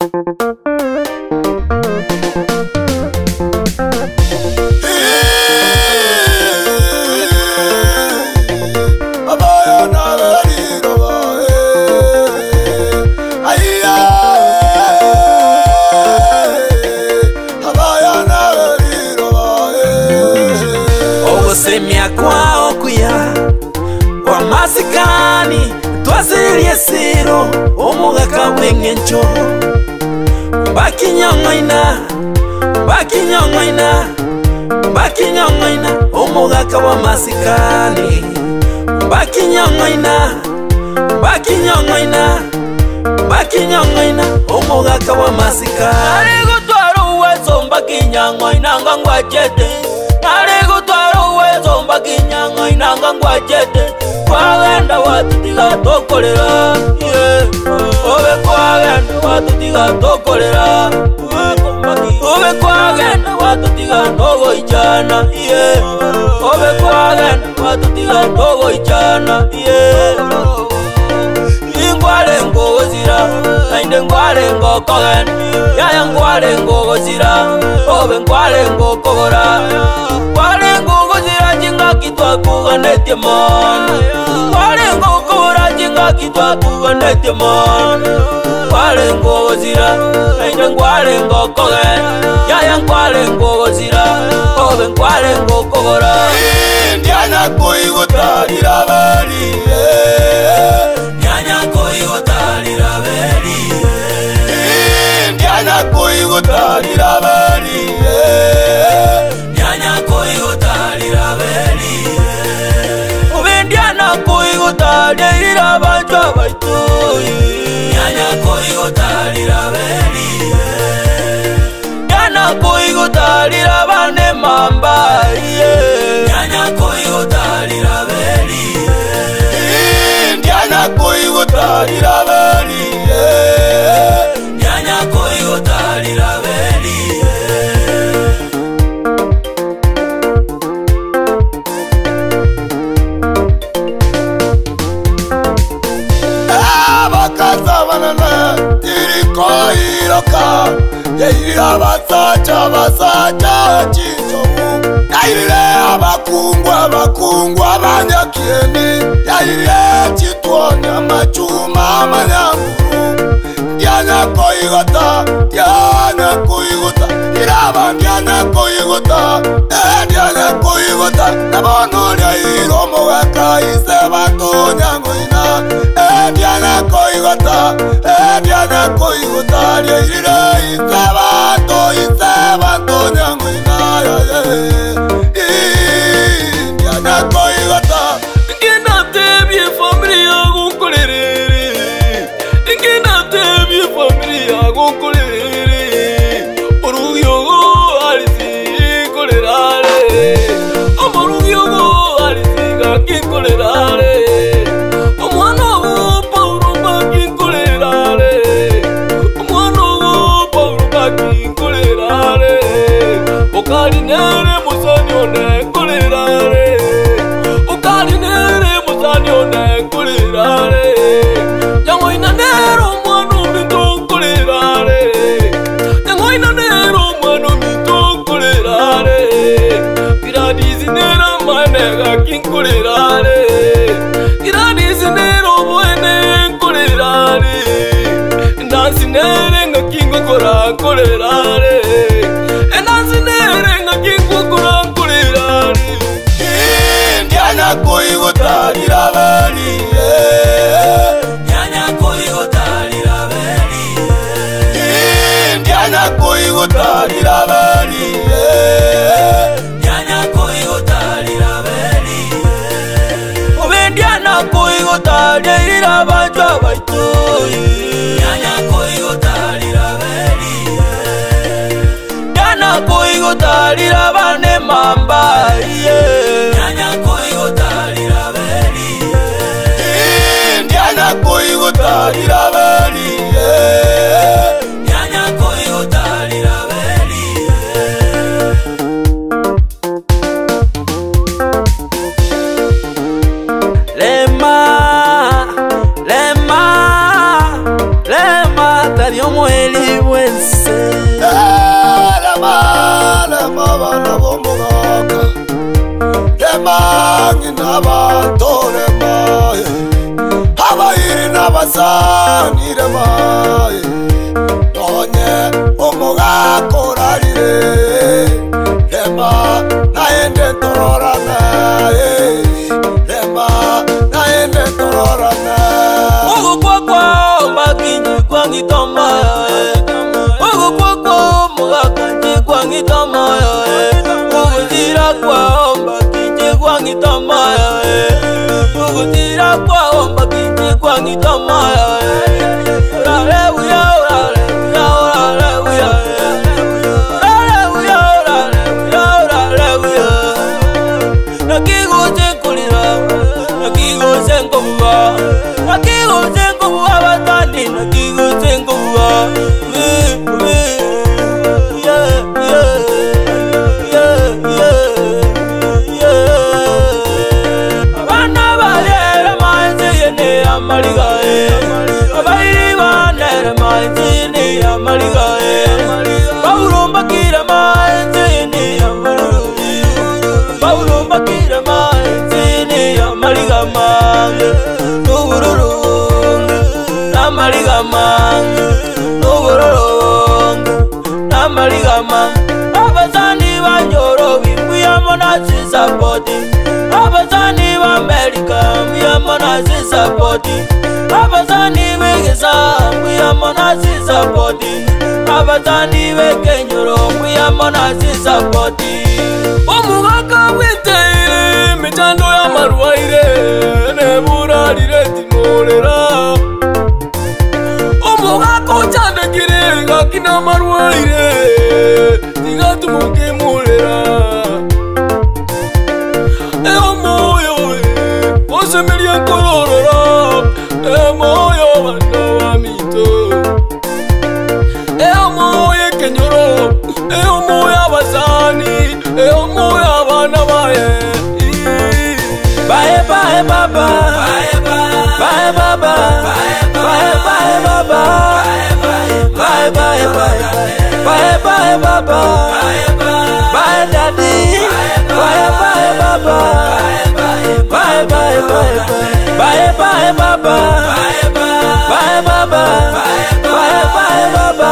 Semia kwao kuya kwa masikani twazirie siro omugaka wengencho bakinyongoina omugaka wa masikani bakinyongoina omugaka wa masikani arigutwara uwezo bakinyongoina ngangwajete bakinyangoina ngangwajete kwagenda watutiga tokolera obe kwagenda watutiga tokolera obe kwagenda watutiga togoijana obe kwagenda watutiga togoijana ingwale ngozira nainde ngwale ngokogenda yaya ngwale ngozira obe ngwale ngokogora ngwale ngozira jinga kitwa kuganete mon ngwale ngokogora jinga kitwa kuganete mon ngwale ngozira nainde ngwale ngokogenda yaya ngwale ngozira obe ngwale ngokogora ndiana koigotarira bari Nyanya koigotarira beri Nyanya koigotarira beri Ubendiana koigotarira bajwa baitu Nyanya koigotarira beri Nyanya koigotarira bane mamba Nyanya koigotarira beri Nyanya koigotarira beri Nyanya koigotarira beri Abakazabanana irikoiroka Yairira basacha chichomu Yairire abakungu abanyakieni Yairire chituoni amachuma amanyanguru Nyanya koigota iraba nyanya koigota nabonoria iromugaka isebato nyangoina nyanya koigota rieirire isebato nyangoina nyanya koigota nginatebie familia gukorerere nginatebie familia gukorerere orugiogo arisi korerare amorugiogo arisi gakikorerare omwana wo Paulo gakikorerare omwana wo Paulo gakikorerare okarinere musani one korerare okarinere musani one korerare yangoina nero mwana mito korerare yangoina nero mwana mito korerare iradizi nera manega kinkorerare iradizi nero mwene korerare ndansi nere ngakingo kora korerare ndansi nere ngakingo kora korerare Nyanya koigotarira beri Nyanya koigotarira beri Nyanya koigotarira beri Nyanya koigotarira beri Ubendiana koigotarira bajwa baitu Nyanya koigotarira beri Nyanya koigotarira bane mamba Nyanya koigotarira beri Nyanya koigotarira beri Nyanya koigotarira beri Lema tadio mweli wense lema bana bomugaka lema ngindaba torema abayiri n'abasani lema nonye omugaka orarire lema naende tororana lema naende tororana ugukwakwa makinyi kwangitoma ugukwakwa mugakanji kwangitoma ugutira kwao makinyi kwangitoma ugutira kwao makinyi kwangitoma abazani banyoro bimuyamona sisapoti abazani b'Amerika muyamona sisapoti abazani b'Egesa muyamona sisapoti abazani b'Ekenyoro muyamona sisapoti omugaka witeye mitando y'amarwaire neburarire timorera omugaka ochandekire ngakina marwaire tigatumuke murera moyo osemeria kororora moyo bana bamito moyo Kenyoro moyo abazani moyo abana bae bye bye baba bye bye baba bye bye baba bye bye bye bye baba bye daddy bye bye baba bye bye bye bye baba bye baba bye bye baba